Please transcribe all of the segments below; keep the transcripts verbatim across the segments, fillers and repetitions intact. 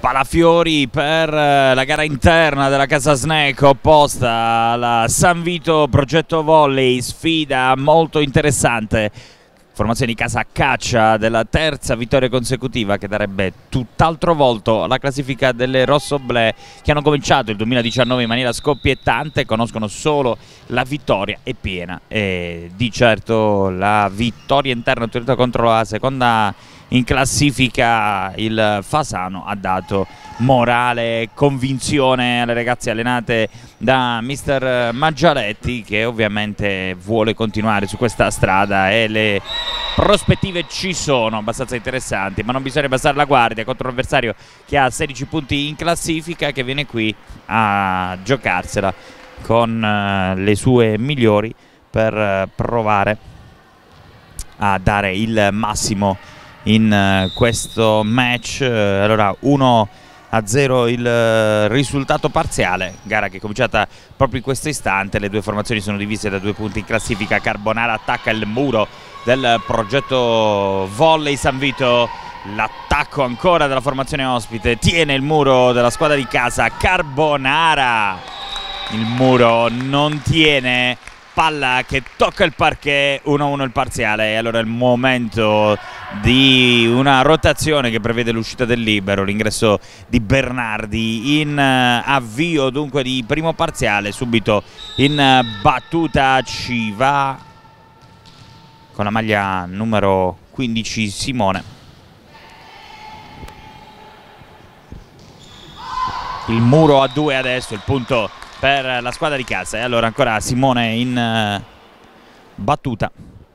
Palafiori per la gara interna della Casa Snack opposta alla San Vito Progetto Volley, sfida molto interessante. Formazione di Casa Caccia della terza vittoria consecutiva che darebbe tutt'altro volto alla classifica delle rossoblè, che hanno cominciato il duemiladiciannove in maniera scoppiettante, conoscono solo la vittoria e piena, e di certo la vittoria interna ottenuta contro la seconda in classifica, il Fasano, ha dato morale e convinzione alle ragazze allenate da mister Maggialetti, che ovviamente vuole continuare su questa strada, e le prospettive ci sono abbastanza interessanti, ma non bisogna abbassare la guardia contro un avversario che ha sedici punti in classifica, che viene qui a giocarsela con uh, le sue migliori per uh, provare a dare il massimo in uh, questo match. Uh, allora uno a zero il uh, risultato parziale, gara che è cominciata proprio in questo istante. Le due formazioni sono divise da due punti in classifica. Carbonara attacca il muro del Progetto Volley San Vito, l'attacco ancora della formazione ospite, tiene il muro della squadra di casa. Carbonara, il muro non tiene, palla che tocca il parquet, uno a uno il parziale. E allora è il momento di una rotazione che prevede l'uscita del libero, l'ingresso di Bernardi in uh, avvio dunque di primo parziale. Subito in uh, battuta ci va con la maglia numero quindici Simone. Il muro a due adesso, il punto per la squadra di casa. E allora ancora Simone in uh, battuta.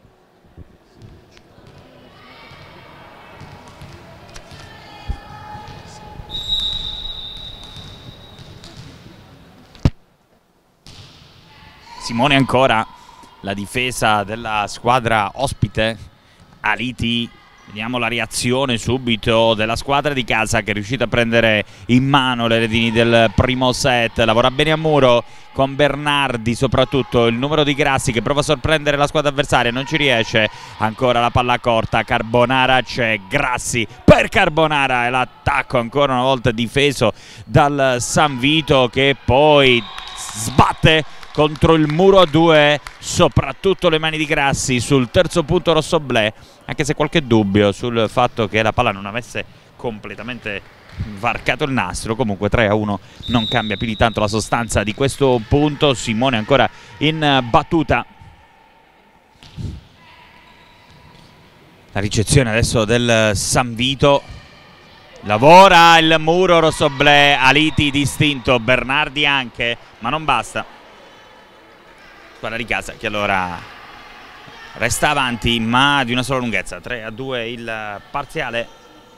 Simone ancora, la difesa della squadra ospite. Aliti, vediamo la reazione subito della squadra di casa, che è riuscita a prendere in mano le redini del primo set. Lavora bene a muro con Bernardi, soprattutto il numero di Grassi che prova a sorprendere la squadra avversaria, non ci riesce. Ancora la palla corta, Carbonara c'è, Grassi per Carbonara, e l'attacco ancora una volta difeso dal San Vito, che poi sbatte contro il muro a due, soprattutto le mani di Grassi sul terzo punto rossoblè, anche se qualche dubbio sul fatto che la palla non avesse completamente varcato il nastro. Comunque tre a uno non cambia più di tanto la sostanza di questo punto. Simone ancora in battuta. La ricezione adesso del San Vito, lavora il muro rossoblè, Aliti distinto, Bernardi anche, ma non basta. Squadra di casa che allora resta avanti, ma di una sola lunghezza. Tre a due il parziale.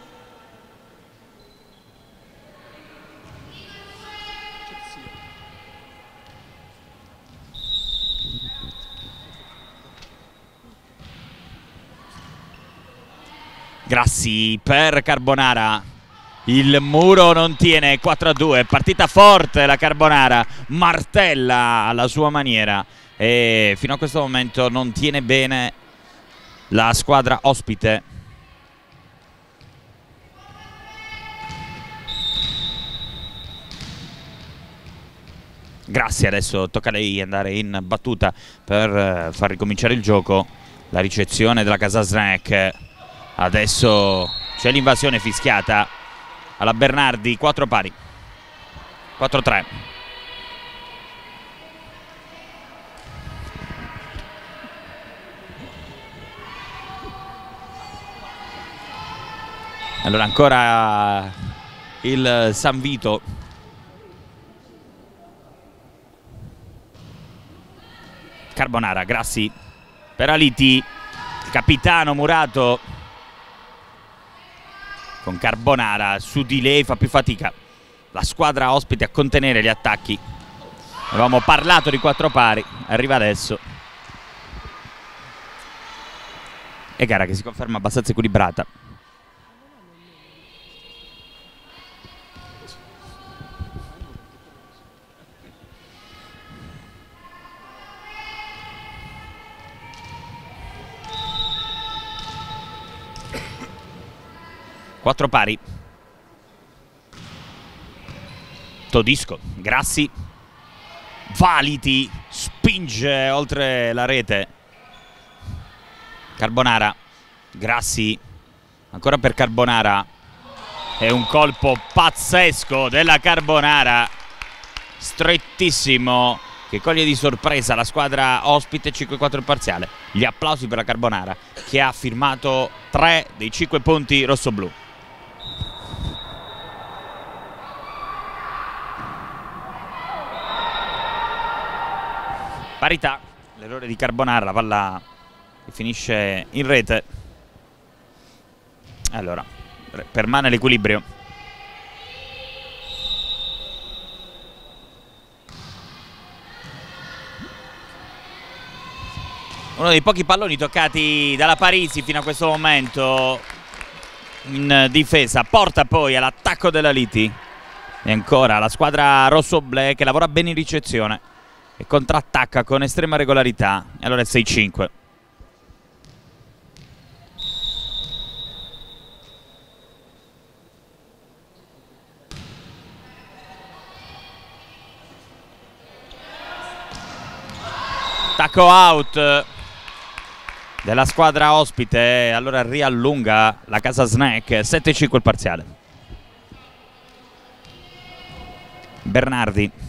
Grassi per Carbonara, il muro non tiene, quattro a due, partita forte la Carbonara, martella alla sua maniera, e fino a questo momento non tiene bene la squadra ospite. Grassi adesso tocca a lei andare in battuta per far ricominciare il gioco. La ricezione della Casa Snack, adesso c'è l'invasione fischiata alla Bernardi, quattro pari, quattro a tre. Allora ancora il San Vito. Carbonara, Grassi per Aliti, capitano Murato con Carbonara, su di lei fa più fatica la squadra ospite a contenere gli attacchi. Avevamo parlato di quattro pari, arriva adesso. E gara che si conferma abbastanza equilibrata. Quattro pari. Todisco, Grassi, Valiti, spinge oltre la rete. Carbonara, Grassi, ancora per Carbonara. È un colpo pazzesco della Carbonara, strettissimo, che coglie di sorpresa la squadra ospite. Cinque quattro il parziale. Gli applausi per la Carbonara, che ha firmato tre dei cinque punti rossoblù. Parità, l'errore di Carbonara, la palla che finisce in rete. Allora, permane l'equilibrio. Uno dei pochi palloni toccati dalla Parisi fino a questo momento in difesa, porta poi all'attacco della Liti. E ancora la squadra rosso-blu che lavora bene in ricezione e contrattacca con estrema regolarità. E allora è sei cinque. Attacco out della squadra ospite, allora riallunga la Casa Snack. Sette cinque il parziale. Bernardi,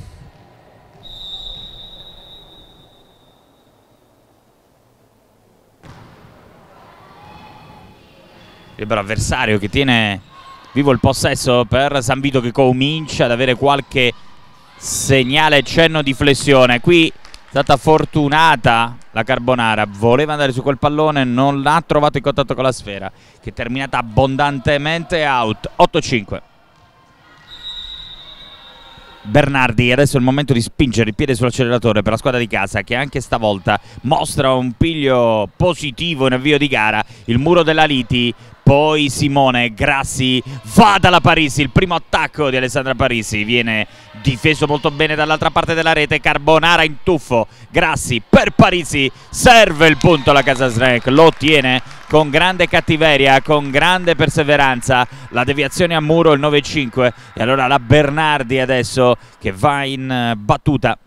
libero avversario che tiene vivo il possesso per San Vito, che comincia ad avere qualche segnale, cenno di flessione. Qui è stata fortunata la Carbonara, voleva andare su quel pallone, non l'ha trovato in contatto con la sfera, che è terminata abbondantemente out. Otto cinque. Bernardi, adesso è il momento di spingere il piede sull'acceleratore per la squadra di casa, che anche stavolta mostra un piglio positivo in avvio di gara. Il muro della Liti, poi Simone, Grassi, va dalla Parisi. Il primo attacco di Alessandra Parisi viene difeso molto bene dall'altra parte della rete. Carbonara in tuffo, Grassi per Parisi, serve il punto alla Casa Snack, lo ottiene con grande cattiveria, con grande perseveranza. La deviazione a muro, il nove cinque. E allora la Bernardi adesso che va in battuta.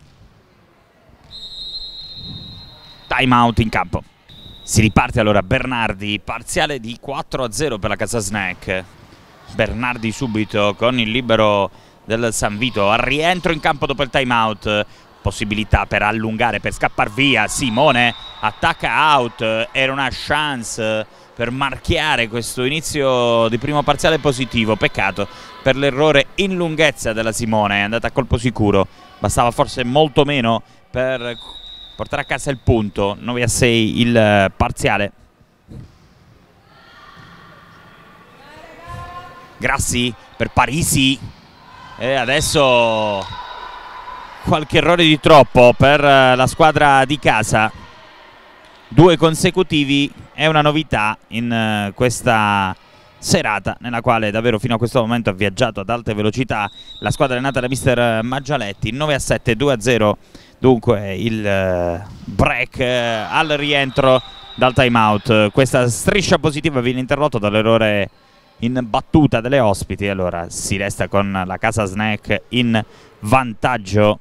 Time out in campo. Si riparte allora Bernardi, parziale di quattro a zero per la Casa Snack. Bernardi subito con il libero del San Vito, al rientro in campo dopo il time out. Possibilità per allungare, per scappare via. Simone attacca out, era una chance per marchiare questo inizio di primo parziale positivo. Peccato per l'errore in lunghezza della Simone, è andata a colpo sicuro, bastava forse molto meno per portare a casa il punto. Nove a sei il parziale. Grassi per Parisi, e adesso qualche errore di troppo per la squadra di casa. Due consecutivi è una novità in questa serata, nella quale davvero fino a questo momento ha viaggiato ad alte velocità la squadra allenata da mister Maggialetti. Nove a sette, due a zero dunque il break al rientro dal time out. Questa striscia positiva viene interrotta dall'errore in battuta delle ospiti. Allora si resta con la Casa Snack in vantaggio.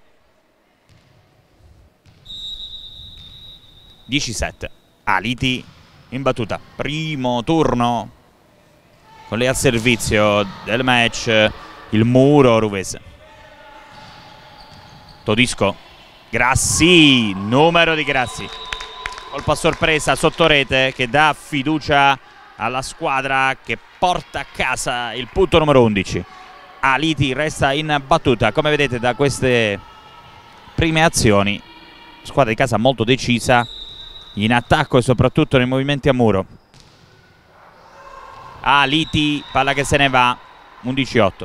dieci sette. Aliti in battuta, primo turno con lei al servizio del match, il muro ruvese. Todisco, Grassi, numero di Grassi, colpo a sorpresa sotto rete che dà fiducia alla squadra, che porta a casa il punto numero undici. Aliti resta in battuta. Come vedete da queste prime azioni, squadra di casa molto decisa in attacco e soprattutto nei movimenti a muro. Aliti, palla che se ne va. Undici otto.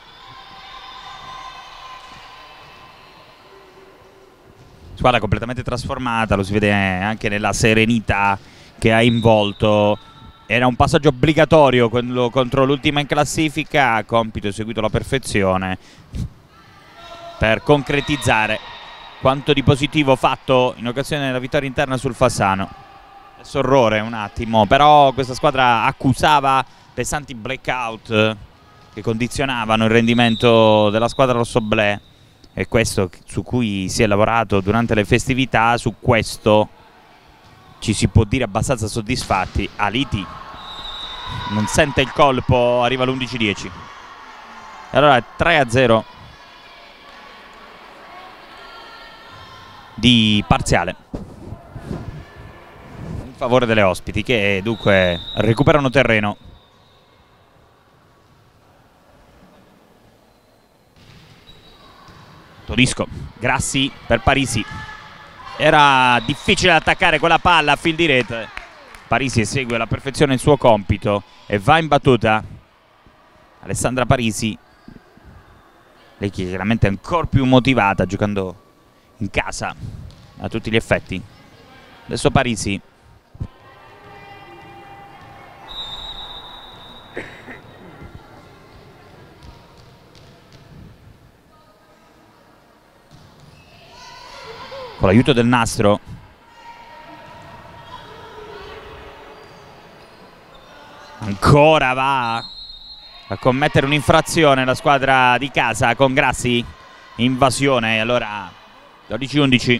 Squadra completamente trasformata, lo si vede anche nella serenità che ha involto. Era un passaggio obbligatorio quello contro l'ultima in classifica, compito eseguito alla perfezione per concretizzare quanto di positivo fatto in occasione della vittoria interna sul Fassano. Adesso orrore un attimo, però questa squadra accusava pesanti blackout che condizionavano il rendimento della squadra rossoblè, e questo su cui si è lavorato durante le festività. Su questo ci si può dire abbastanza soddisfatti. Aliti non sente il colpo, arriva l'undici dieci. E allora tre a zero di parziale in favore delle ospiti, che dunque recuperano terreno. Todisco, Grassi per Parisi. Era difficile attaccare quella palla a fil di rete. Parisi esegue alla perfezione il suo compito e va in battuta Alessandra Parisi. Lei chiaramente è ancora più motivata, giocando in casa a tutti gli effetti. Adesso Parisi. Con l'aiuto del nastro. Ancora va a commettere un'infrazione la squadra di casa con Grassi. Invasione, allora dodici undici.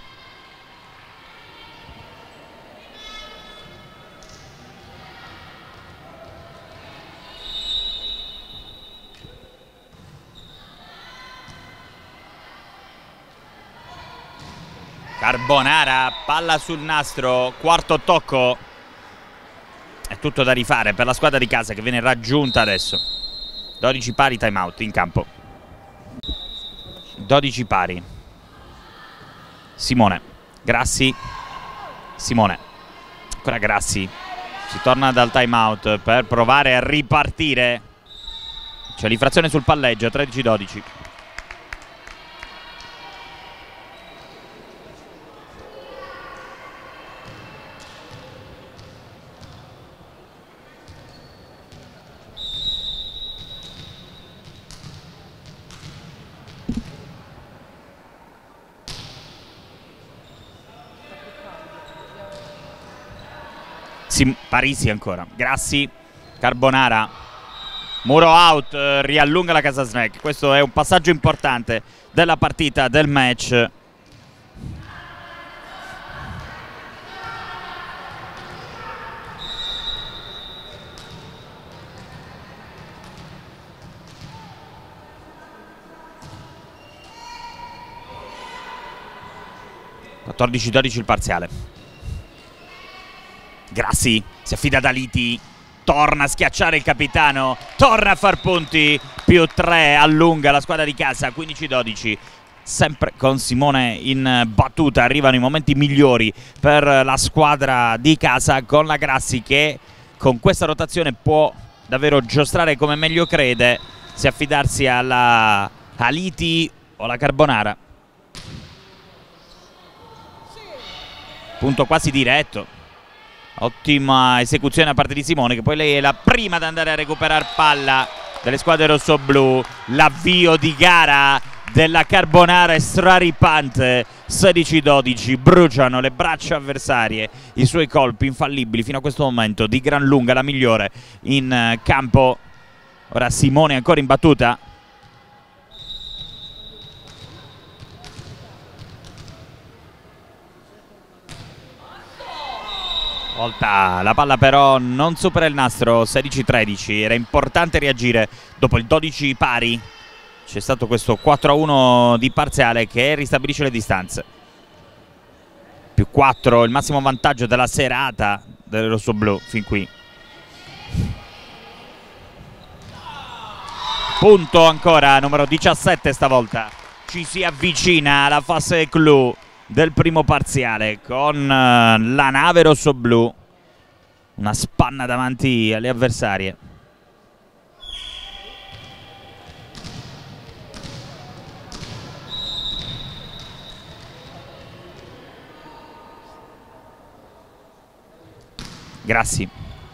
Carbonara, palla sul nastro, quarto tocco. È tutto da rifare per la squadra di casa, che viene raggiunta adesso. dodici pari, time out in campo. dodici pari. Simone, Grassi, Simone, ancora Grassi. Si torna dal time out per provare a ripartire. C'è l'infrazione sul palleggio, tredici dodici. Parisi ancora, Grassi, Carbonara, muro out, eh, riallunga la Casa Snack. Questo è un passaggio importante della partita, del match. quattordici dodici il parziale. Grassi si affida ad Aliti, torna a schiacciare il capitano, torna a far punti, più tre, allunga la squadra di casa, quindici dodici. Sempre con Simone in battuta, arrivano i momenti migliori per la squadra di casa, con la Grassi che con questa rotazione può davvero giostrare come meglio crede, se affidarsi alla Aliti o alla Carbonara. Punto quasi diretto. Ottima esecuzione da parte di Simone, che poi lei è la prima ad andare a recuperare palla delle squadre rossoblù. L'avvio di gara della Carbonara è straripante. Sedici dodici, bruciano le braccia avversarie, i suoi colpi infallibili fino a questo momento, di gran lunga la migliore in campo. Ora Simone ancora in battuta. Volta la palla, però non supera il nastro. Sedici tredici. Era importante reagire dopo il dodici pari. C'è stato questo quattro a uno di parziale che ristabilisce le distanze. Più quattro, il massimo vantaggio della serata del rossoblù fin qui. Punto ancora, numero diciassette stavolta. Ci si avvicina alla fase clou del primo parziale, con uh, la nave rossoblù, una spanna davanti alle avversarie. Grassi.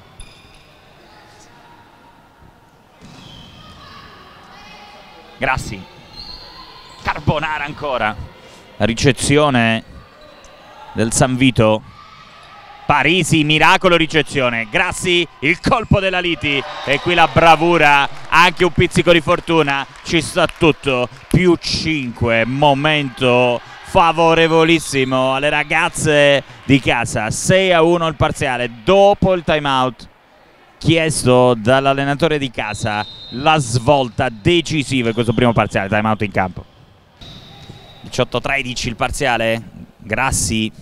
Grassi. Carbonara ancora. La ricezione del San Vito. Parisi, miracolo, ricezione. Grassi, il colpo della Liti. E qui la bravura, anche un pizzico di fortuna. Ci sta tutto. Più cinque, momento favorevolissimo alle ragazze di casa. sei a uno il parziale dopo il time out chiesto dall'allenatore di casa. La svolta decisiva in questo primo parziale. Time out in campo. diciotto a tredici il parziale. Grassi.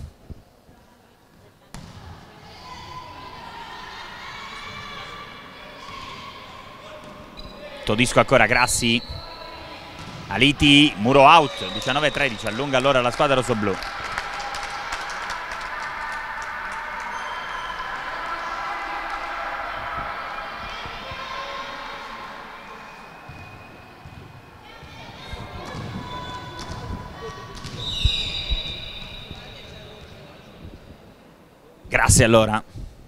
Todisco ancora, Grassi. Aliti, muro out. diciannove a tredici, allunga allora la squadra rossoblu. Grassi allora.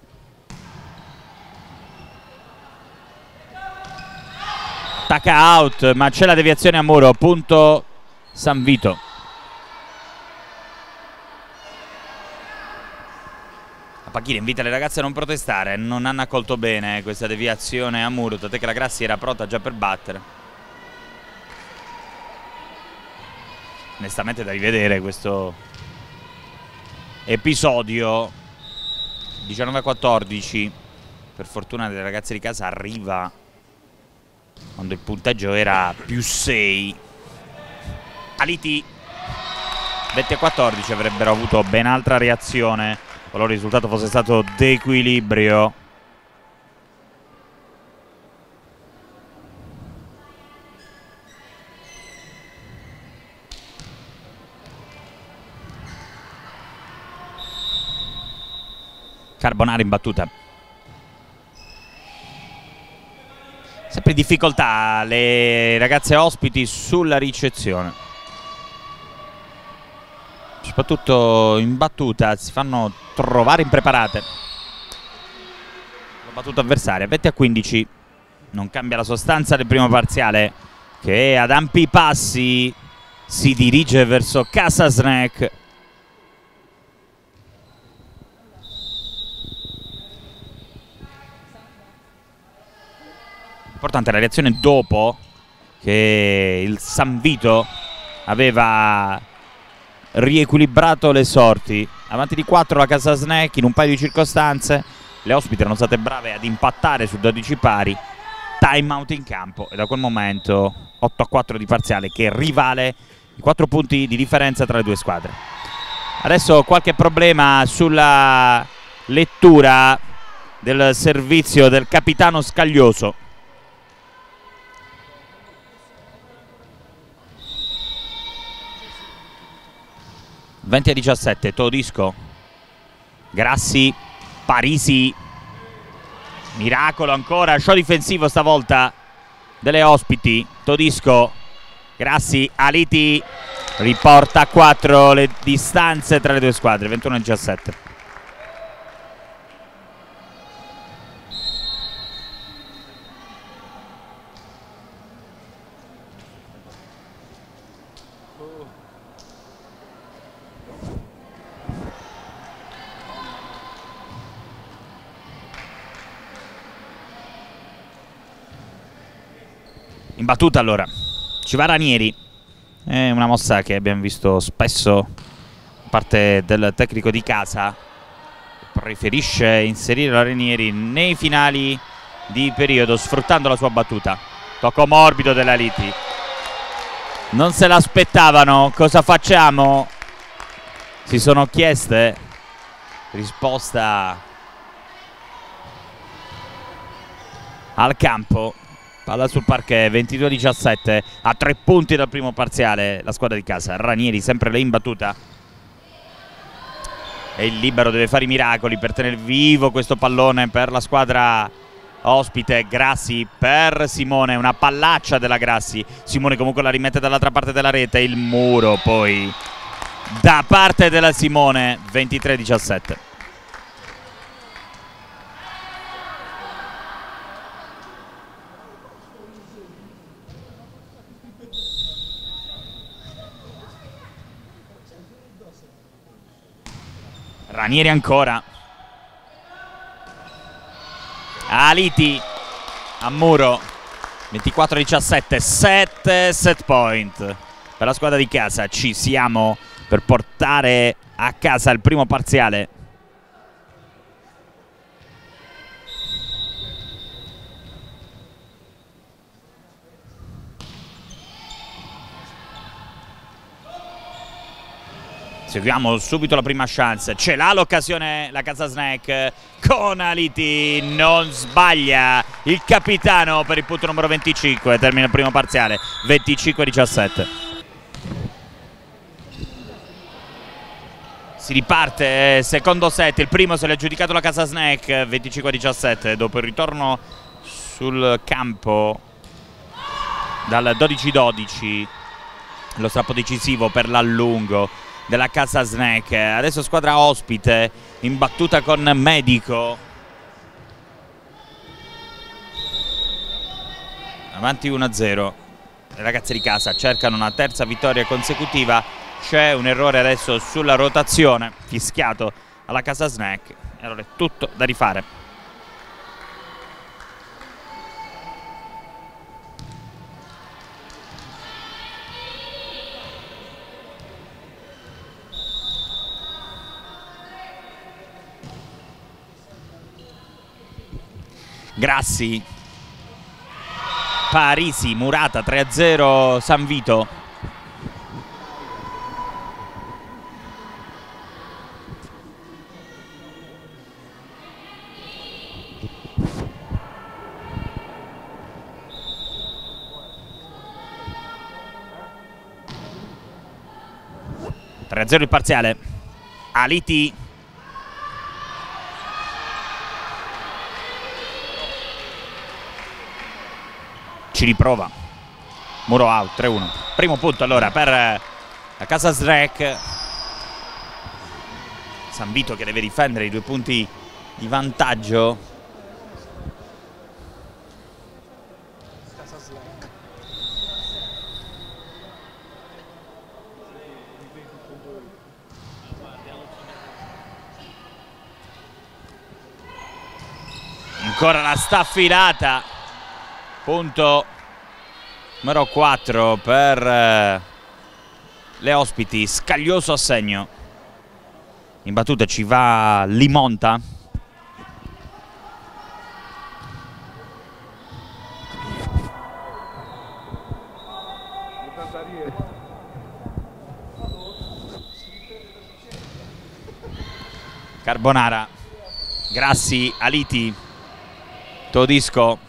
Attacca out, ma c'è la deviazione a muro. Punto San Vito. La panchina invita le ragazze a non protestare. Non hanno accolto bene questa deviazione a muro, tant'è che la Grassi era pronta già per battere. Onestamente da rivedere questo episodio. Diciannove a quattordici. Per fortuna delle ragazze di casa arriva quando il punteggio era più sei. Aliti. venti a quattordici, avrebbero avuto ben altra reazione qualora il risultato fosse stato d'equilibrio. Carbonara in battuta. Sempre in difficoltà le ragazze ospiti sulla ricezione. Soprattutto in battuta si fanno trovare impreparate. La battuta avversaria. venti a quindici. Non cambia la sostanza del primo parziale, che ad ampi passi si dirige verso Casa Snack. Importante la reazione dopo che il San Vito aveva riequilibrato le sorti. Avanti di quattro la Casa Snack in un paio di circostanze. Le ospiti erano state brave ad impattare su dodici pari. Time out in campo e da quel momento otto a quattro di parziale che rivale i quattro punti di differenza tra le due squadre. Adesso qualche problema sulla lettura del servizio del capitano Scaglioso. venti a diciassette, Todisco, Grassi, Parisi, miracolo ancora, show difensivo stavolta delle ospiti. Todisco, Grassi, Aliti riporta a quattro le distanze tra le due squadre, ventuno a diciassette. In battuta allora ci va Ranieri. È una mossa che abbiamo visto spesso da parte del tecnico di casa. Preferisce inserire la Ranieri nei finali di periodo sfruttando la sua battuta. Tocco morbido della Liti. Non se l'aspettavano. Cosa facciamo? Si sono chieste. Risposta al campo. Palla sul parquet, ventidue a diciassette, a tre punti dal primo parziale la squadra di casa. Ranieri sempre lì in battuta. E il libero deve fare i miracoli per tenere vivo questo pallone per la squadra ospite. Grassi per Simone, una pallaccia della Grassi. Simone comunque la rimette dall'altra parte della rete, il muro poi da parte della Simone, ventitré a diciassette. Ranieri ancora, Aliti a muro, ventiquattro a diciassette, sette set point per la squadra di casa. Ci siamo per portare a casa il primo parziale. Seguiamo subito la prima chance, ce l'ha l'occasione la Casa Snack con Aliti, non sbaglia il capitano per il punto numero venticinque, termina il primo parziale, venticinque a diciassette. Si riparte, secondo set, il primo se l'è aggiudicato la Casa Snack, venticinque a diciassette, dopo il ritorno sul campo dal dodici dodici, lo strappo decisivo per l'allungo della Casa Snack. Adesso squadra ospite in battuta con Medico, avanti uno a zero. Le ragazze di casa cercano una terza vittoria consecutiva. C'è un errore adesso sulla rotazione fischiato alla Casa Snack e allora è tutto da rifare. Grassi, Parisi, Murata, tre a zero San Vito. tre a zero il parziale. Aliti. Ci riprova, muro out, tre a uno. Primo punto allora per la Casa Snack. San Vito che deve difendere i due punti di vantaggio. Ancora la staffilata. Punto numero quattro per eh, le ospiti, scaglioso assegno. In battuta ci va Limonta. Carbonara, Grassi, Aliti, Todisco.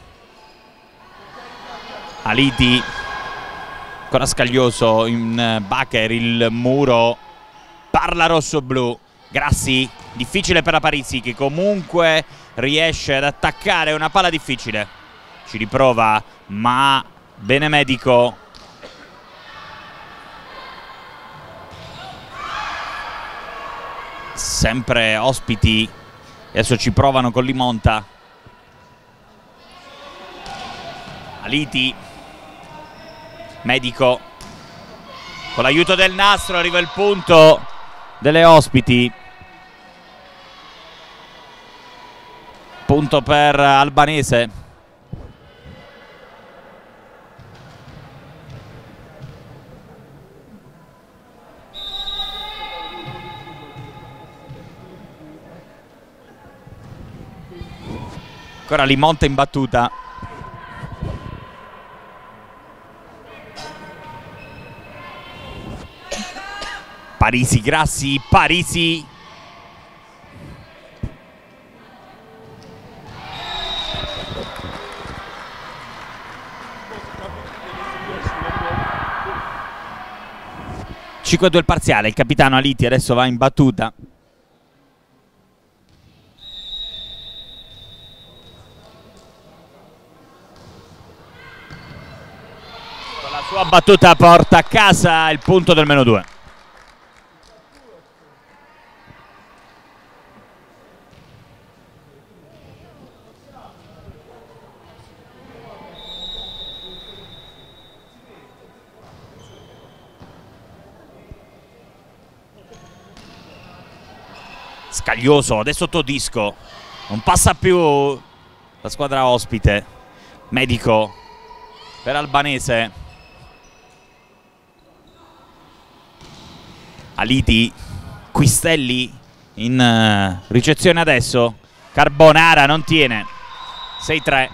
Aliti, ancora scaglioso in Bacher, il muro, parla rosso-blu. Grassi, difficile per la Parisi che comunque riesce ad attaccare una palla difficile. Ci riprova, ma bene Medico. Sempre ospiti, adesso ci provano con Limonta. Aliti. Medico con l'aiuto del nastro arriva il punto delle ospiti, punto per Albanese. Ancora Limonta in battuta. Parisi, Grassi, Parisi. cinque a due il parziale, il capitano Aliti adesso va in battuta. Con la sua battuta porta a casa il punto del meno due. Scaglioso, adesso Todisco, non passa più la squadra ospite. Medico per Albanese. Aliti, Quistelli in uh, ricezione adesso. Carbonara non tiene. sei tre.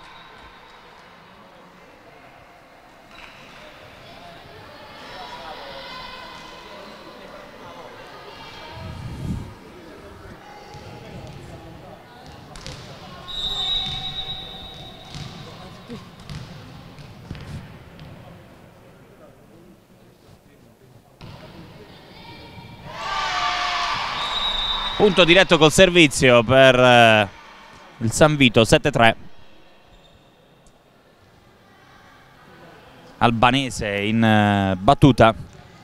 Punto diretto col servizio per eh, il San Vito, sette tre. Albanese in eh, battuta.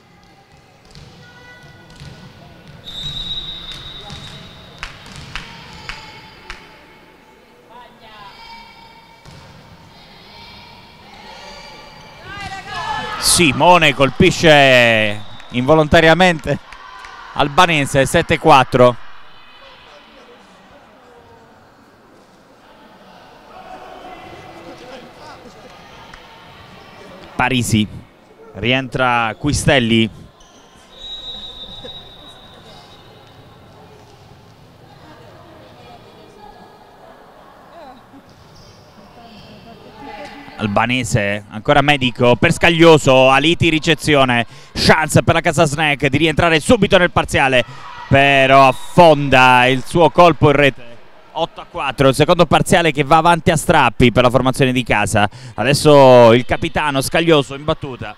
Simone colpisce involontariamente Albanese, sette quattro. Parisi, rientra Quistelli. Albanese, ancora Medico per Scaglioso, Aliti ricezione, chance per la Casa Snack di rientrare subito nel parziale, però affonda il suo colpo in rete. otto a quattro, il secondo parziale che va avanti a strappi per la formazione di casa. Adesso il capitano Scaglioso in battuta.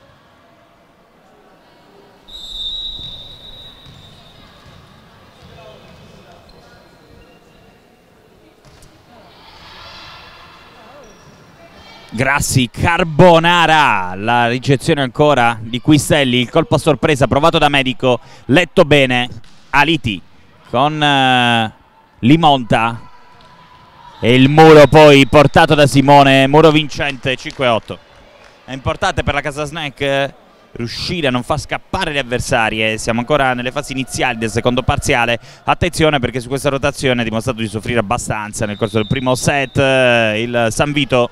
Grassi, Carbonara, la ricezione ancora di Quistelli, il colpo a sorpresa provato da Medico, letto bene. Aliti con uh, Limonta e il muro poi portato da Simone, muro vincente, cinque otto. È importante per la Casa Snack eh, riuscire a non far scappare le avversarie. Siamo ancora nelle fasi iniziali del secondo parziale. Attenzione perché su questa rotazione ha dimostrato di soffrire abbastanza nel corso del primo set eh, il San Vito.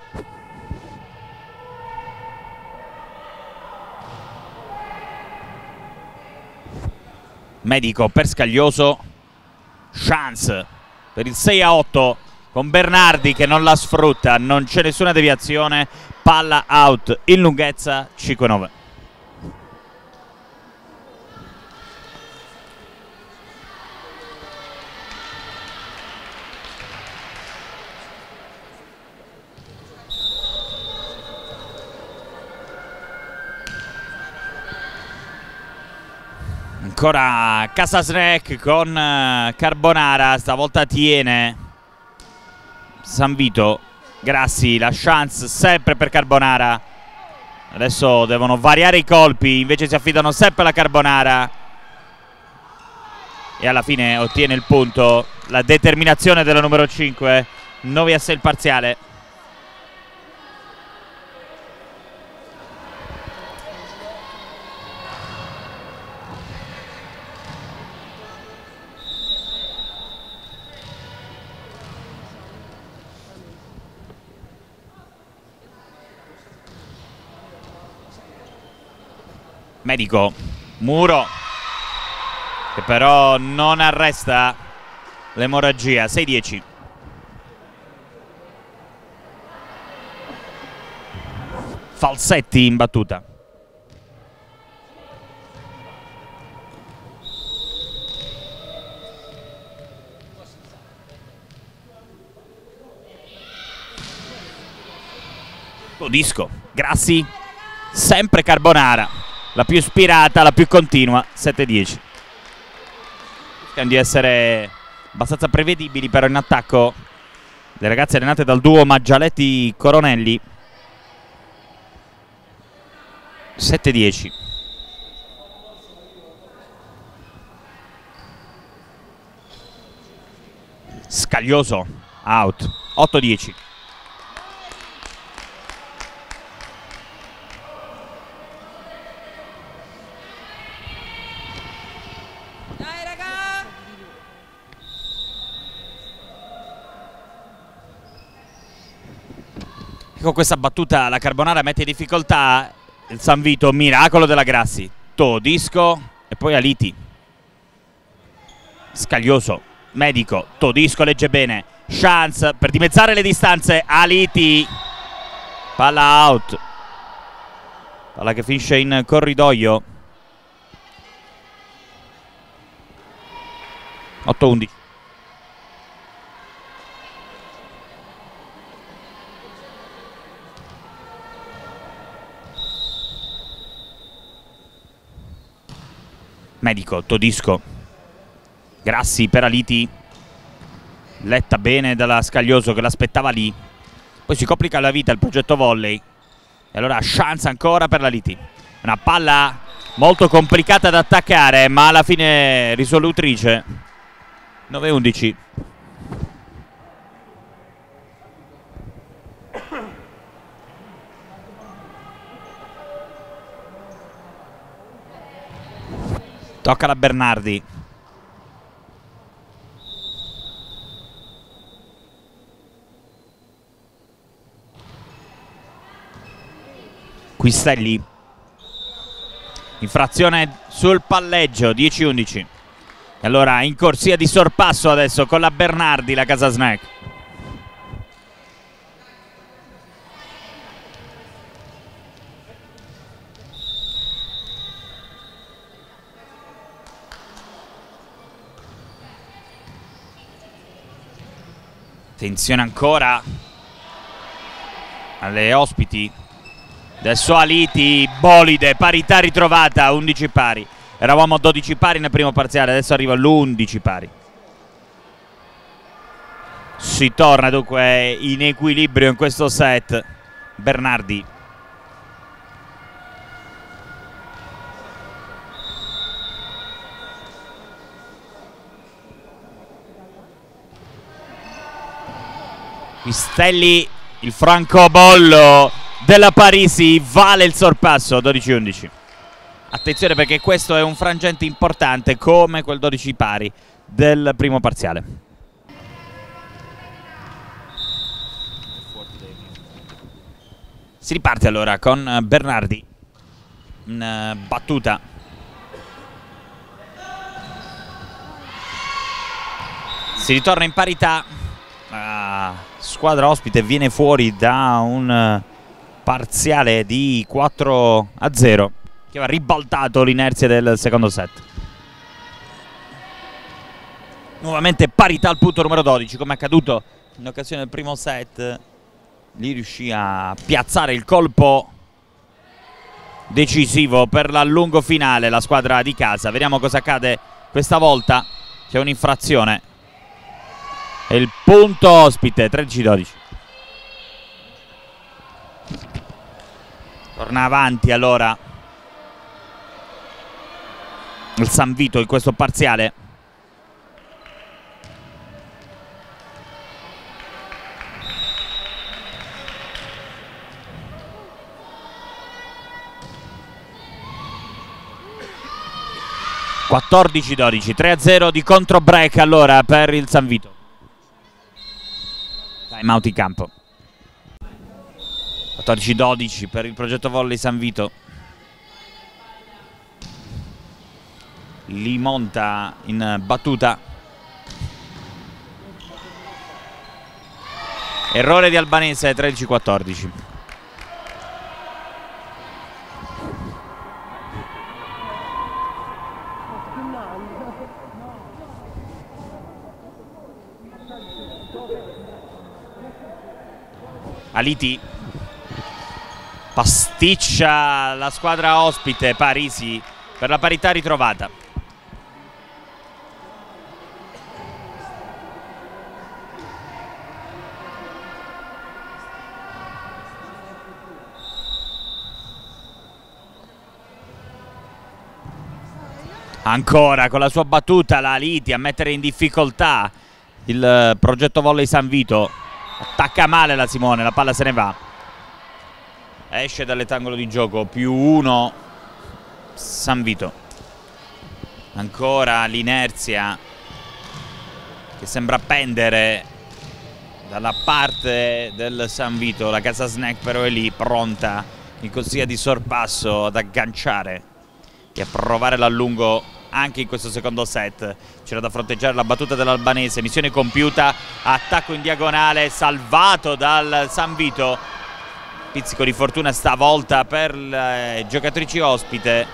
Medico per Scaglioso, chance per il sei a otto con Bernardi che non la sfrutta, non c'è nessuna deviazione, palla out in lunghezza, cinque nove. Ancora Casa Snack con uh, Carbonara, stavolta tiene San Vito. Grassi, la chance sempre per Carbonara. Adesso devono variare i colpi, invece si affidano sempre alla Carbonara. E alla fine ottiene il punto la determinazione della numero cinque, nove a sei il parziale. Medico, muro che però non arresta l'emorragia, sei dieci. Falsetti in battuta. Disco, Grassi, sempre Carbonara. La più ispirata, la più continua, sette dieci. Rischiano di essere abbastanza prevedibili però in attacco le ragazze allenate dal duo Maggialetti-Coronelli. sette dieci. Scaglioso, out, otto dieci. con questa battuta la Carbonara mette in difficoltà il San Vito. Miracolo della Grassi. Todisco e poi Aliti. Scaglioso. Medico. Todisco legge bene. Chance per dimezzare le distanze. Aliti. Palla out. Palla che finisce in corridoio. otto undici. Medico, Todisco. Grassi per Aliti. Letta bene dalla Scaglioso che l'aspettava lì. Poi si complica la vita il progetto volley. E allora chance ancora per l'Aliti. Una palla molto complicata da attaccare, ma alla fine risolutrice. nove undici. Tocca alla Bernardi. Quistelli. Infrazione sul palleggio, dieci undici. E allora in corsia di sorpasso adesso con la Bernardi la Casa Snack. Attenzione ancora alle ospiti. Adesso Aliti, bolide, parità ritrovata, undici pari. Eravamo a dodici pari nel primo parziale, adesso arriva l'undici pari. Si torna dunque in equilibrio in questo set. Bernardi. Quistelli, il francobollo della Parisi, vale il sorpasso, dodici undici. Attenzione perché questo è un frangente importante come quel dodici pari del primo parziale. Si riparte allora con Bernardi in battuta. Si ritorna in parità. La squadra ospite viene fuori da un parziale di quattro a zero che aveva ribaltato l'inerzia del secondo set. Nuovamente parità al punto numero dodici, come è accaduto in occasione del primo set. Lì riuscì a piazzare il colpo decisivo per l'allungo finale la squadra di casa. Vediamo cosa accade questa volta. C'è un'infrazione e il punto ospite, tredici dodici. Torna avanti allora il San Vito in questo parziale. quattordici dodici, tre a zero di contro break allora per il San Vito. Time out in campo. quattordici dodici per il progetto volley San Vito. Li monta in battuta. Errore di Albanese, tredici quattordici. Aliti pasticcia la squadra ospite Parisi per la parità ritrovata. Ancora con la sua battuta la Aliti a mettere in difficoltà il progetto volley San Vito. Attacca male la Simone, la palla se ne va. Esce dall'etangolo di gioco, più uno San Vito. Ancora l'inerzia che sembra pendere dalla parte del San Vito. La Casa Snack però è lì pronta in corsia di sorpasso ad agganciare e a provare l'allungo anche in questo secondo set. C'era da fronteggiare la battuta dell'albanese, missione compiuta, attacco in diagonale salvato dal San Vito. Pizzico di fortuna stavolta per le giocatrici ospite.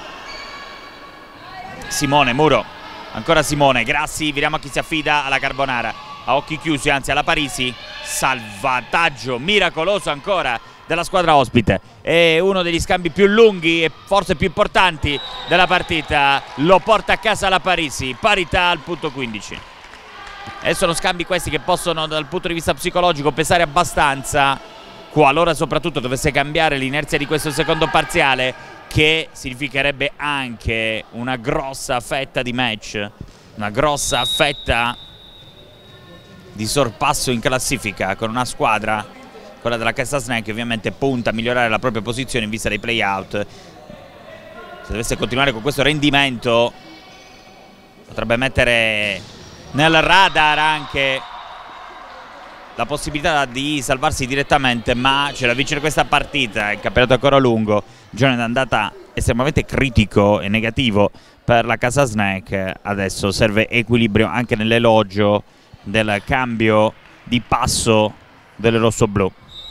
Simone, Muro, ancora Simone, Grassi, vediamo a chi si affida, alla Carbonara, a occhi chiusi, anzi alla Parisi. Salvataggio miracoloso ancora della squadra ospite, è uno degli scambi più lunghi e forse più importanti della partita, lo porta a casa la Parisi, parità al punto quindici. E sono scambi questi che possono dal punto di vista psicologico pesare abbastanza qualora soprattutto dovesse cambiare l'inerzia di questo secondo parziale, che significherebbe anche una grossa fetta di match, una grossa fetta di sorpasso in classifica, con una squadra, quella della Casa Snack, che ovviamente punta a migliorare la propria posizione in vista dei play-out. Se dovesse continuare con questo rendimento potrebbe mettere nel radar anche la possibilità di salvarsi direttamente, ma c'è da vincere questa partita. Il campionato è ancora lungo, il giorno è andata estremamente critico e negativo per la Casa Snack. Adesso serve equilibrio anche nell'elogio del cambio di passo delle rossoblù.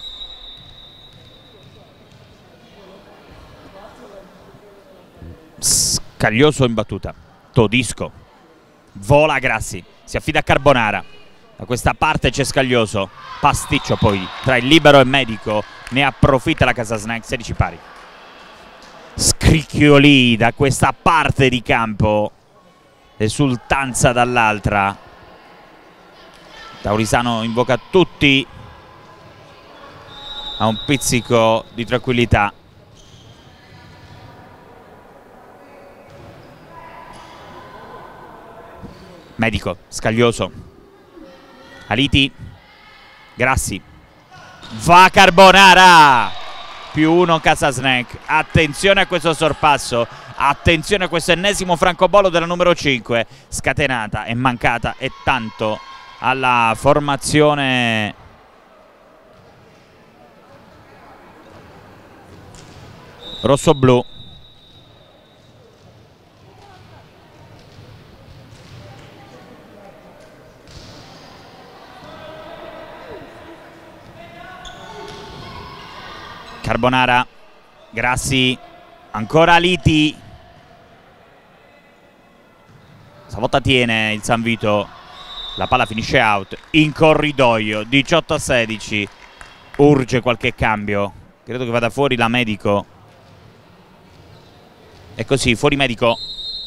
Scaglioso in battuta, Todisco, vola Grassi, si affida a Carbonara, da questa parte c'è Scaglioso, pasticcio poi tra il libero e il medico, ne approfitta la Casa Snack, sedici pari. Scricchioli da questa parte di campo, esultanza dall'altra. Taurisano invoca tutti a un pizzico di tranquillità. Medico, Scaglioso, Aliti, Grassi, va Carbonara, più uno Casa Snack. Attenzione a questo sorpasso, attenzione a questo ennesimo francobollo della numero cinque, scatenata e mancata e tanto alla formazione rosso-blu. Carbonara, Grassi, ancora Liti, stavolta tiene il San Vito, la palla finisce out in corridoio, diciotto a sedici. Urge qualche cambio, credo che vada fuori la Medico, e così fuori Medico.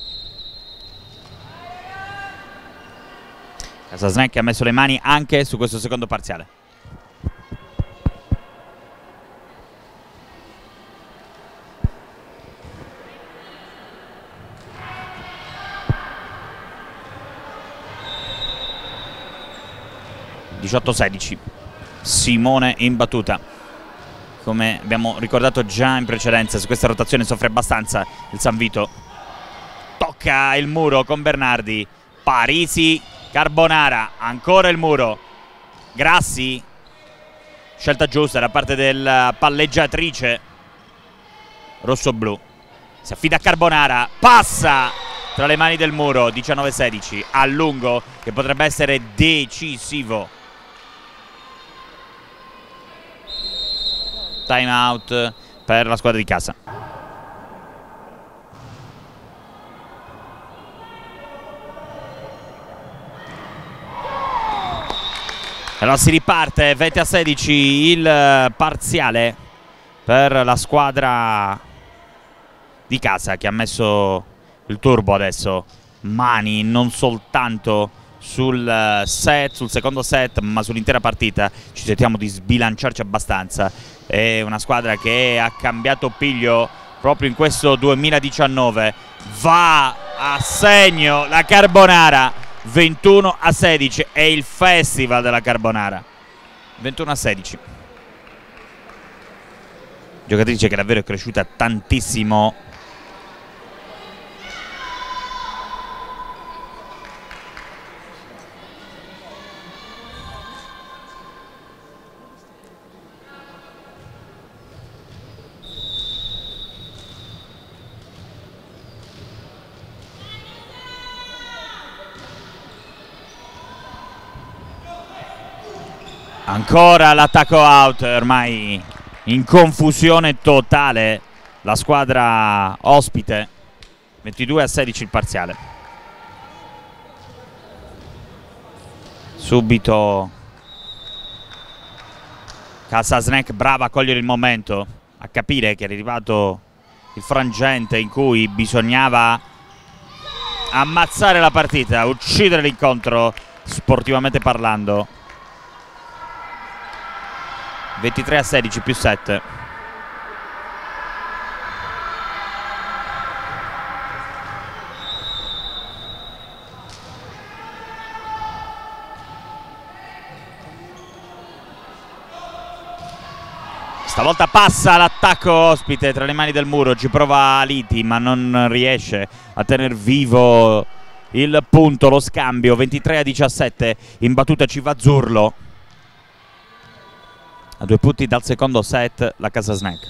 Casa Snack ha messo le mani anche su questo secondo parziale. diciotto a sedici, Simone in battuta. Come abbiamo ricordato già in precedenza, su questa rotazione soffre abbastanza il San Vito. Tocca il muro con Bernardi, Parisi, Carbonara, ancora il muro, Grassi, scelta giusta da parte della palleggiatrice rosso-blu, si affida a Carbonara, passa tra le mani del muro, diciannove a sedici, a lungo che potrebbe essere decisivo. Time out per la squadra di casa. Allora si riparte, venti a sedici il parziale per la squadra di casa, che ha messo il turbo adesso, mani non soltanto sul set, sul secondo set, ma sull'intera partita. Ci sentiamo di sbilanciarci abbastanza. È una squadra che ha cambiato piglio proprio in questo duemiladiciannove. Va a segno la Carbonara, ventuno a sedici, è il festival della Carbonara, ventuno a sedici. Giocatrice che davvero è cresciuta tantissimo. Ancora l'attacco out, ormai in confusione totale la squadra ospite. ventidue a sedici il parziale. Subito Casa Snack brava a cogliere il momento, a capire che è arrivato il frangente in cui bisognava ammazzare la partita, uccidere l'incontro sportivamente parlando. ventitré a sedici più sette. Stavolta passa l'attacco ospite tra le mani del muro, ci prova Liti ma non riesce a tenere vivo il punto, lo scambio. Ventitré a diciassette, in battuta ci va Zurlo. A due punti dal secondo set la Casa Snack.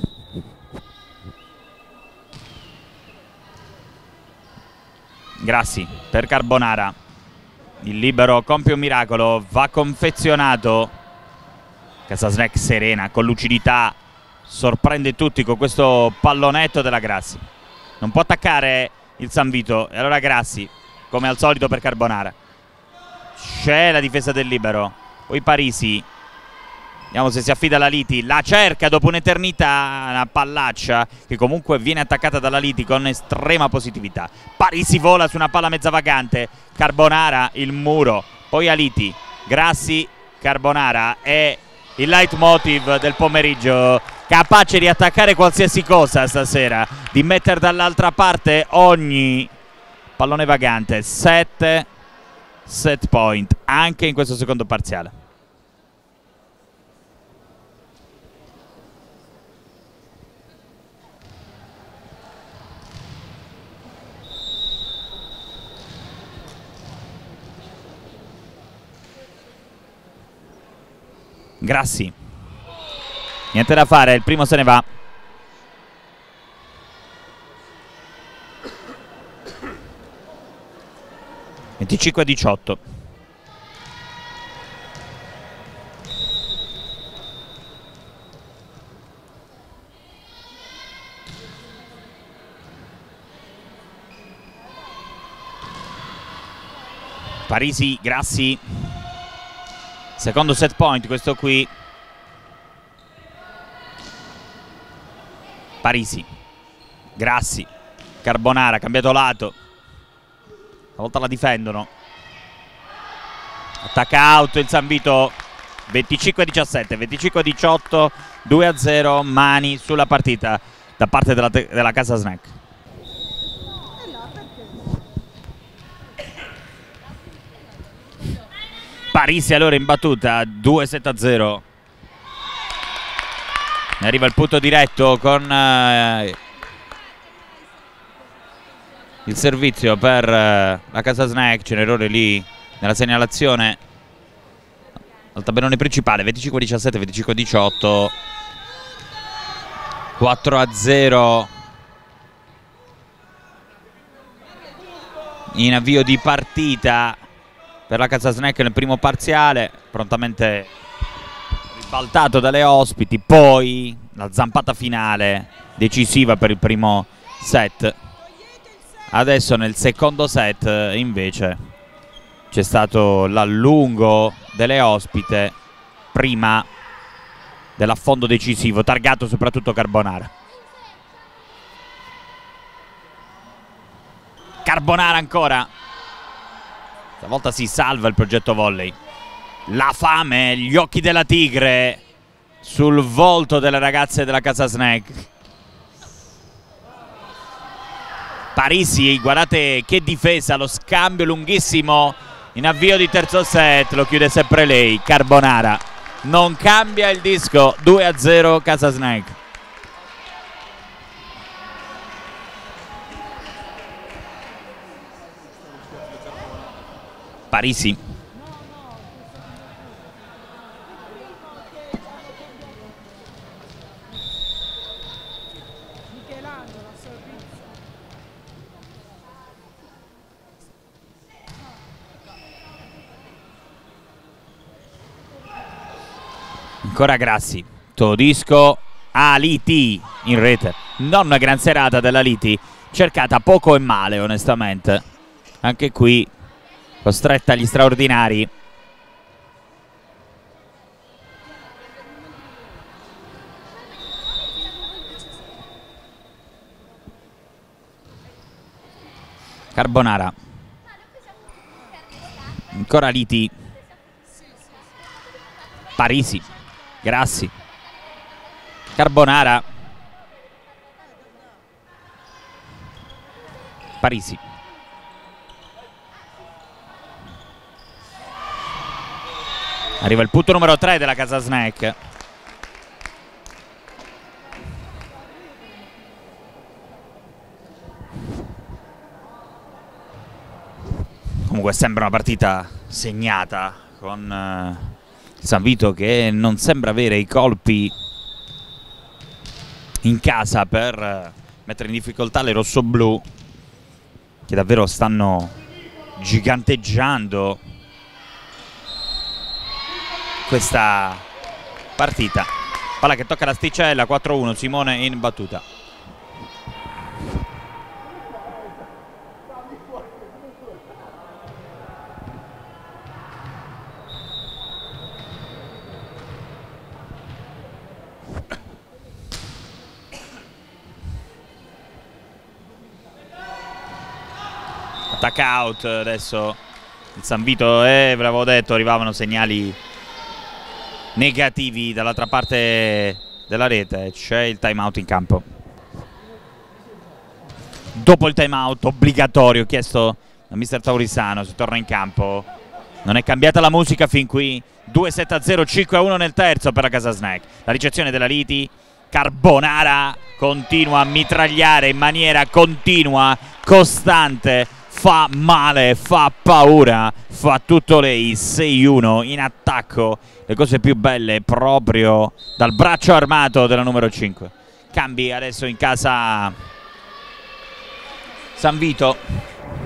Grassi per Carbonara, il libero compie un miracolo, va confezionato. Casa Snack serena, con lucidità, sorprende tutti con questo pallonetto della Grassi. Non può attaccare il San Vito e allora Grassi, come al solito per Carbonara. C'è la difesa del libero, poi Parisi. Vediamo se si affida alla Liti, la cerca dopo un'eternità, una pallaccia che comunque viene attaccata dalla Liti con estrema positività. Parisi vola su una palla mezza vagante, Carbonara, il muro, poi Aliti, Grassi, Carbonara e il leitmotiv del pomeriggio, capace di attaccare qualsiasi cosa stasera, di mettere dall'altra parte ogni pallone vagante. Sette set point anche in questo secondo parziale. Grassi, niente da fare, il primo se ne va. venticinque a diciotto. Parisi, Grassi. Secondo set point questo qui. Parisi, Grassi, Carbonara, cambiato lato. Stavolta la difendono. Attacca out il San Vito. venticinque a diciassette, venticinque a diciotto, due a zero, mani sulla partita da parte della, della Casa Snack. Parisi allora in battuta, due sette a zero. Arriva il punto diretto con eh, il servizio per eh, la Casa Snack. C'è un errore lì nella segnalazione al tabellone principale. Venticinque a diciassette, venticinque a diciotto, quattro a zero in avvio di partita per la Casa Snack nel primo parziale, prontamente ribaltato dalle ospiti. Poi la zampata finale decisiva per il primo set. Adesso nel secondo set invece c'è stato l'allungo delle ospite prima dell'affondo decisivo, targato soprattutto Carbonara. Carbonara ancora. Stavolta si salva il progetto volley. La fame, gli occhi della tigre sul volto delle ragazze della Casa Snack. Parisi, guardate che difesa, lo scambio lunghissimo in avvio di terzo set, lo chiude sempre lei, Carbonara. Non cambia il disco, due a zero Casa Snack. Parisi. Ancora Grassi, Todisco, Aliti in rete. Non una gran serata dell'Aliti, cercata poco e male onestamente. Anche qui costretta agli straordinari. Carbonara, ancora Liti, Parisi, Grassi, Carbonara, Parisi, arriva il punto numero tre della Casa Snack. Comunque sembra una partita segnata con eh, San Vito che non sembra avere i colpi in casa per eh, mettere in difficoltà le rossoblù, che davvero stanno giganteggiando questa partita. Palla che tocca l'asticella, quattro a uno, Simone in battuta. Attack out adesso il San Vito, e ve l'avevo detto, arrivavano segnali negativi dall'altra parte della rete. C'è il time out in campo. Dopo il time out obbligatorio chiesto da mister Taurisano, si torna in campo. Non è cambiata la musica fin qui. Due sette a zero, cinque a uno nel terzo per la Casa Snack. La ricezione della Liti, Carbonara continua a mitragliare in maniera continua, costante. Fa male, fa paura, fa tutto lei. Sei uno in attacco, le cose più belle proprio dal braccio armato della numero cinque. Cambi adesso in casa San Vito.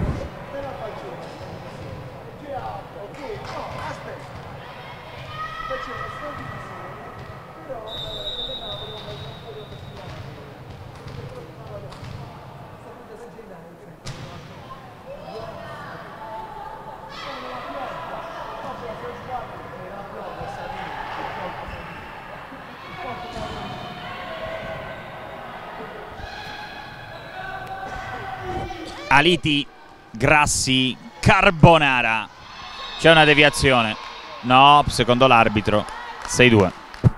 Aliti, Grassi, Carbonara. C'è una deviazione. No, secondo l'arbitro. sei due.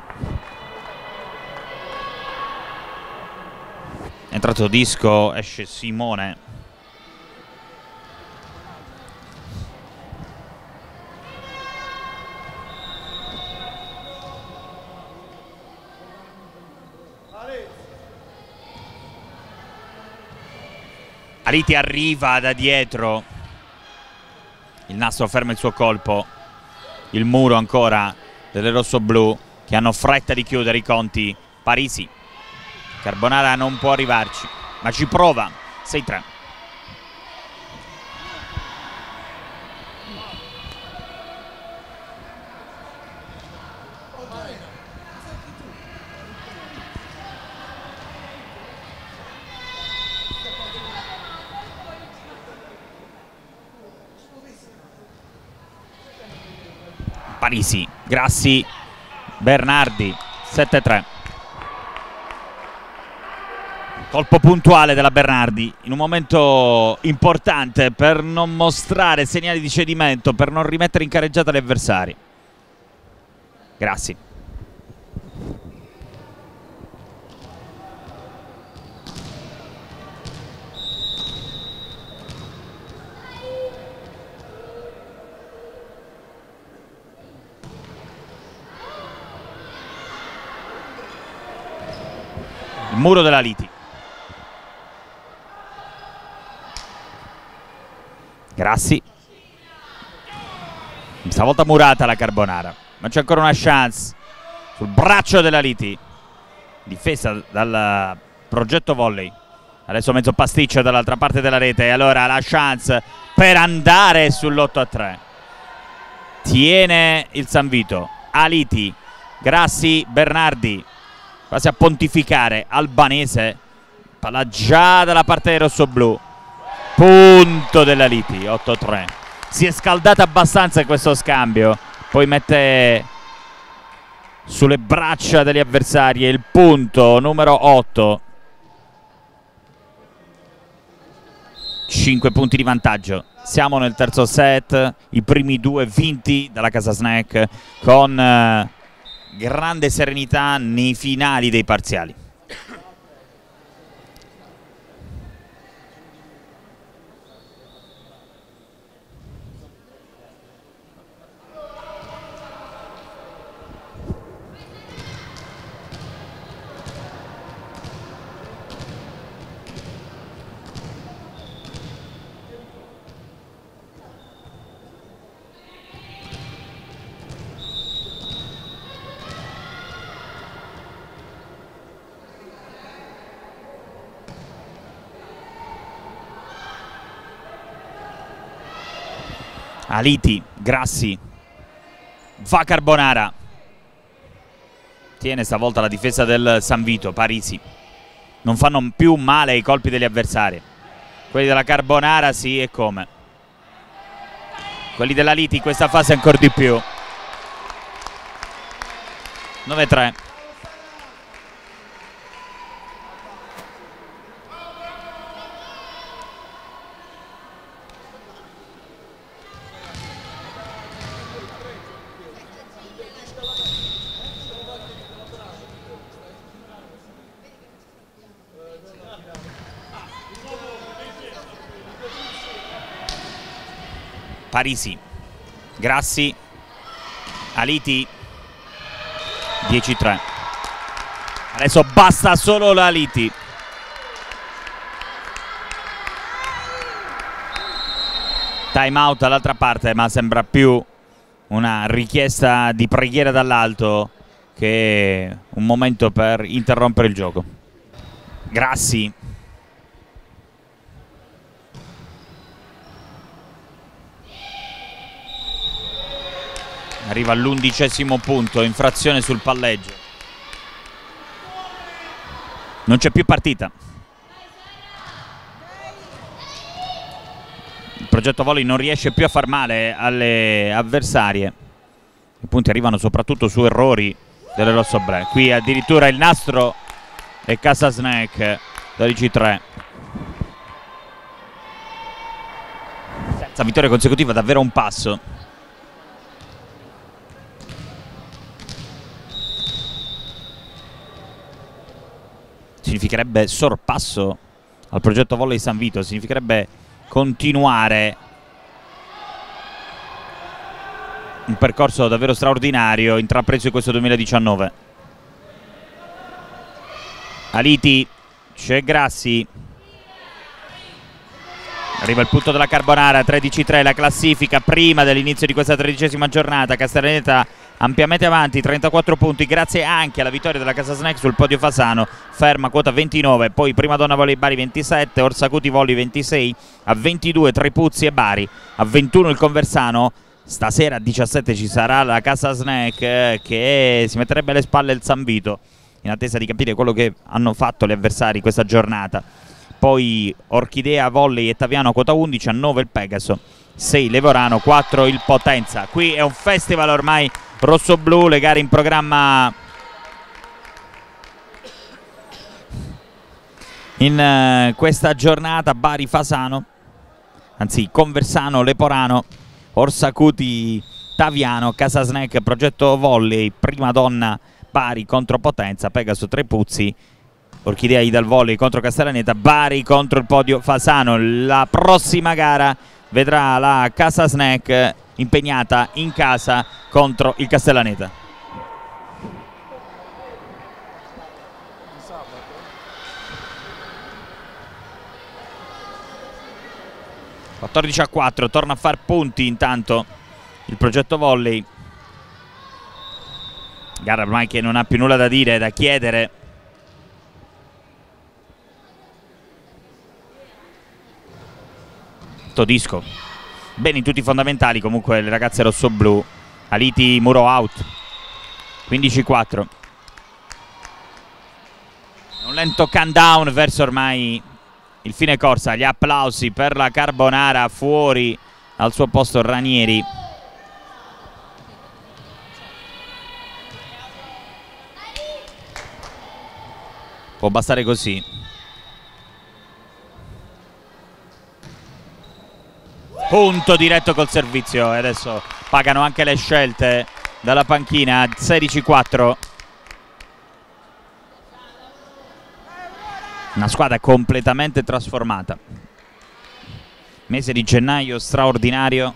È entrato Disco, esce Simone. Aliti arriva da dietro, il nastro ferma il suo colpo, il muro ancora delle rossoblù che hanno fretta di chiudere i conti. Parisi, Carbonara non può arrivarci, ma ci prova. sei tre. Parisi, Grassi, Bernardi, sette tre. Colpo puntuale della Bernardi in un momento importante per non mostrare segnali di cedimento, per non rimettere in carreggiata gli avversari. Grassi. Il muro della Liti. Grassi. Stavolta murata la Carbonara, ma c'è ancora una chance sul braccio della Liti. Difesa dal progetto volley. Adesso mezzo pasticcio dall'altra parte della rete, e allora la chance per andare sull'otto a tre. Tiene il San Vito. Aliti, Grassi, Bernardi, quasi a pontificare, Albanese, palla già dalla parte dei rossoblù, punto della Liti, otto a tre. Si è scaldata abbastanza in questo scambio, poi mette sulle braccia degli avversari il punto numero otto. cinque punti di vantaggio. Siamo nel terzo set, i primi due vinti dalla Casa Snack con eh, grande serenità nei finali dei parziali. Aliti, Grassi, va Carbonara, tiene stavolta la difesa del San Vito. Parisi, non fanno più male i colpi degli avversari, quelli della Carbonara sì e come, quelli della Liti in questa fase ancora di più. nove a tre. Parisi, Grassi, Aliti, dieci a tre. Adesso basta solo la Aliti. Time out dall'altra parte, ma sembra più una richiesta di preghiera dall'alto che un momento per interrompere il gioco. Grassi, arriva all'undicesimo punto, infrazione sul palleggio. Non c'è più partita. Il progetto volley non riesce più a far male alle avversarie. I punti arrivano soprattutto su errori delle rossoblè. Qui addirittura il nastro e Casa Snack, dodici a tre. Senza vittoria consecutiva, davvero un passo. Significherebbe sorpasso al progetto volley San Vito, significherebbe continuare un percorso davvero straordinario intrapreso in questo duemiladiciannove. Aliti, c'è Grassi, arriva il punto della Carbonara, tredici a tre la classifica prima dell'inizio di questa tredicesima giornata. Castellaneta ampiamente avanti, trentaquattro punti, grazie anche alla vittoria della Casa Snack sul podio Fasano, ferma quota ventinove, poi Prima Donna Volley Bari ventisette, Orsacuti Volley ventisei, a ventidue Trepuzzi e Bari, a ventuno il Conversano. Stasera a diciassette ci sarà la Casa Snack eh, che si metterebbe alle spalle il San Vito in attesa di capire quello che hanno fatto gli avversari questa giornata. Poi Orchidea Volley e Taviano a quota undici, a nove il Pegaso, sei Levorano, quattro il Potenza. Qui è un festival ormai rosso-blu, le gare in programma in uh, questa giornata: Bari Fasano, anzi Conversano Leporano, Orsacuti Taviano, Casa Snack Progetto Volley, Prima Donna Bari contro Potenza, Pegaso Trepuzzi, Orchidea Idal Volley contro Castellaneta, Bari contro il podio Fasano. La prossima gara vedrà la Casa Snack impegnata in casa contro il Castellaneta. quattordici a quattro, torna a far punti intanto il progetto volley. Gara ormai che non ha più nulla da dire, da chiedere. Todisco bene in tutti i fondamentali, comunque le ragazze rossoblu. Aliti muro out, quindici quattro. Un lento countdown verso ormai il fine corsa. Gli applausi per la Carbonara, fuori al suo posto Ranieri. Può bastare così. Punto diretto col servizio e adesso pagano anche le scelte dalla panchina. Sedici quattro. Una squadra completamente trasformata. Mese di gennaio straordinario.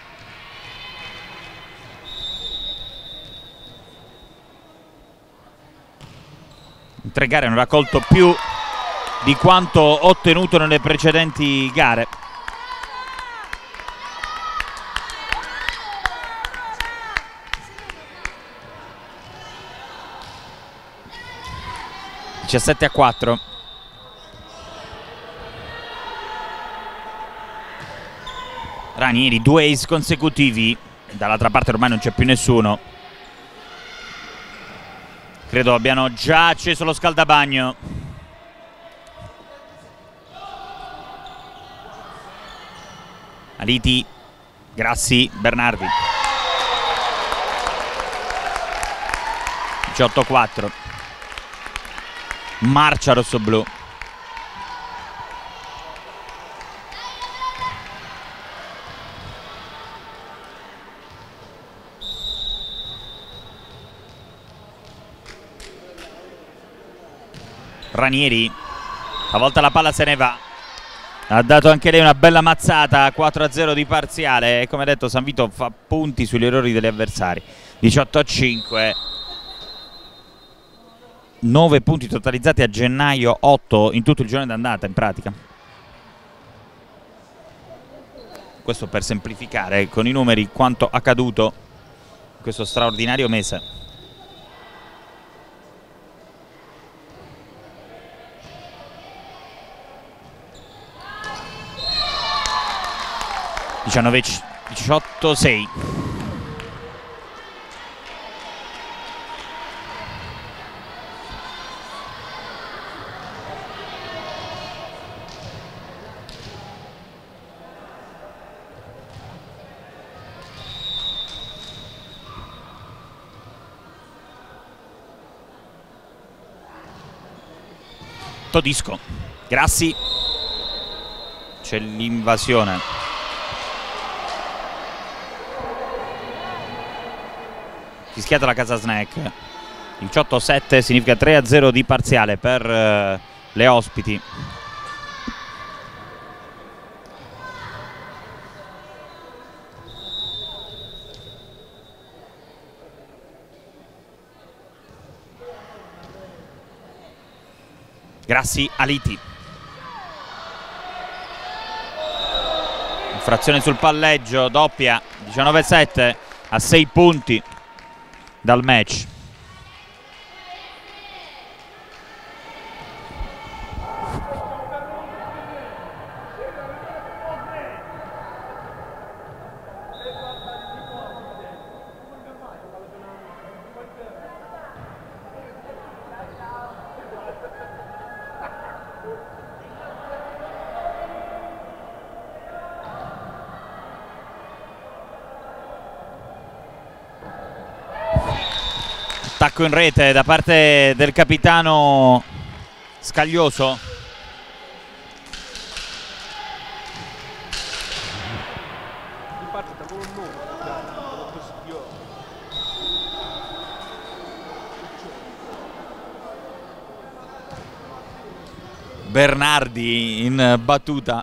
In tre gare hanno raccolto più di quanto ottenuto nelle precedenti gare. diciassette a quattro. Ranieri, due ace consecutivi. Dall'altra parte ormai non c'è più nessuno. Credo abbiano già acceso lo scaldabagno. Aliti, Grassi, Bernardi. diciotto a quattro. Marcia rossoblu. Ranieri, a volta la palla se ne va. Ha dato anche lei una bella mazzata. Quattro a zero di parziale e come detto San Vito fa punti sugli errori degli avversari. diciotto a cinque. nove punti totalizzati a gennaio, otto in tutto il giorno d'andata in pratica. Questo per semplificare con i numeri quanto accaduto in questo straordinario mese. diciannove diciotto sei. Todisco, Grassi, c'è l'invasione. Fischiata la Casa Snack. diciotto a sette significa tre a zero di parziale per uh, le ospiti. Grassi, Aliti. Infrazione sul palleggio, doppia. diciannove a sette a sei punti dal match. Attacco in rete da parte del capitano Scaglioso. Bernardi in battuta.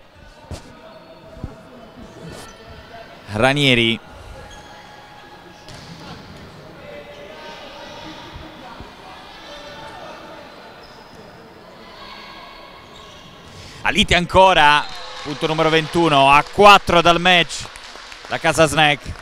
Ranieri. Aliti ancora, punto numero ventuno, a quattro dal match, la Casa Snack.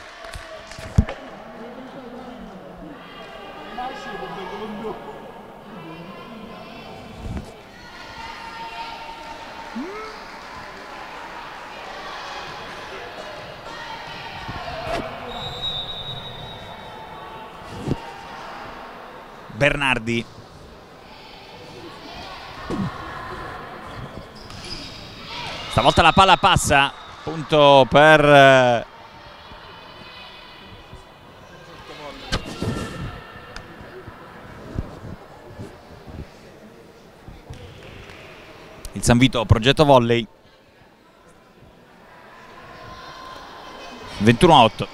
Bernardi. Stavolta la palla passa, punto per eh, il San Vito Progetto Volley. ventuno a otto.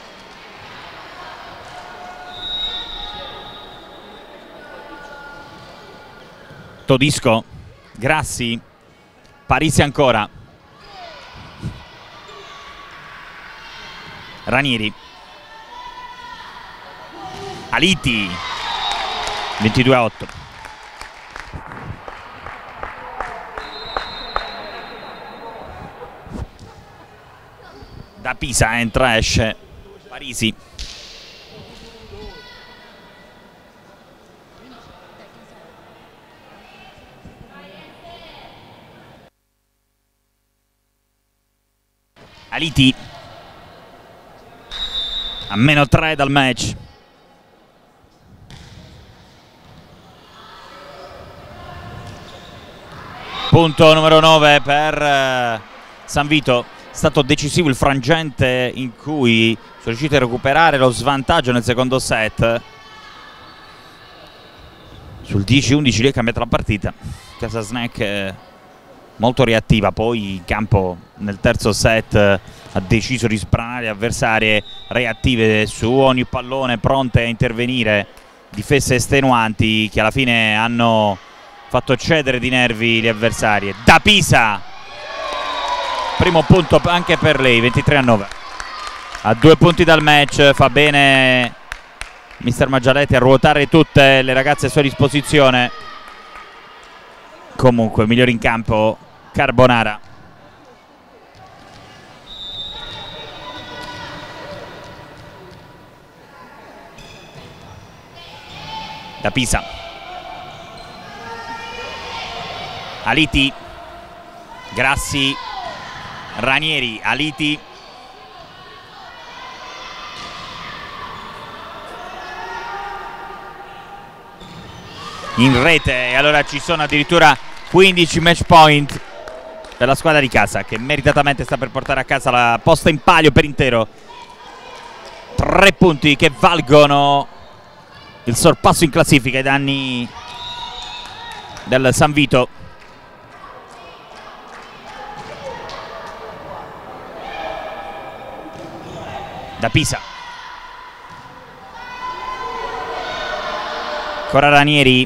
Todisco, Grassi, Parisi ancora, Ranieri, Aliti, ventidue a otto. Da Pisa entra, esce Parisi. Aliti a meno tre dal match. Punto numero nove per uh, San Vito. È stato decisivo il frangente in cui sono riusciti a recuperare lo svantaggio nel secondo set. Sul dieci undici lì è cambiata la partita. Casa Snack eh, molto reattiva, poi in campo nel terzo set eh, ha deciso di sbranare le avversarie reattive su ogni pallone, pronte a intervenire, difese estenuanti che alla fine hanno fatto cedere di nervi le avversarie. Da Pisa, primo punto anche per lei, ventitré a nove. A due punti dal match, fa bene mister Maggialetti a ruotare tutte le ragazze a sua disposizione. Comunque migliore in campo Carbonara. Da Pisa, Aliti, Grassi, Ranieri, Aliti, in rete, e allora ci sono addirittura quindici match point per la squadra di casa, che meritatamente sta per portare a casa la posta in palio per intero. Tre punti che valgono il sorpasso in classifica ai danni del San Vito. Da Pisa, ancora Ranieri.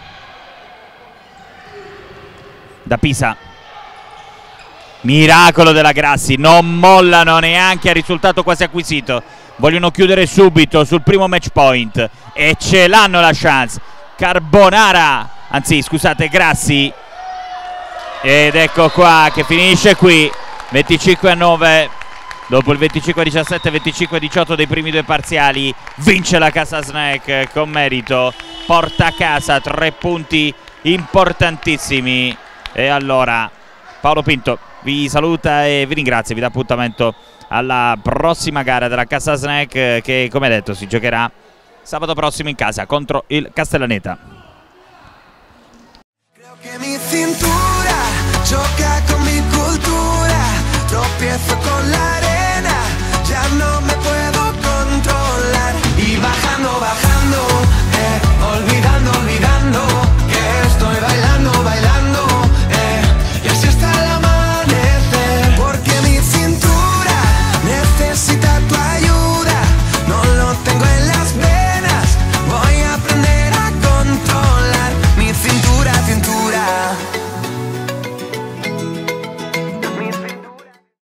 Da Pisa, miracolo della Grassi, non mollano neanche al risultato quasi acquisito, vogliono chiudere subito sul primo match point e ce l'hanno la chance. Carbonara, anzi scusate Grassi, ed ecco qua che finisce qui, venticinque a nove. Dopo il venticinque a diciassette, venticinque a diciotto dei primi due parziali, vince la Casa Snack con merito, porta a casa tre punti importantissimi. E allora Paolo Pinto vi saluta e vi ringrazia, vi dà appuntamento alla prossima gara della Casa Snack, che come detto si giocherà sabato prossimo in casa contro il Castellaneta. Creo que mi cintura choca con mi cultura, tropiezo con la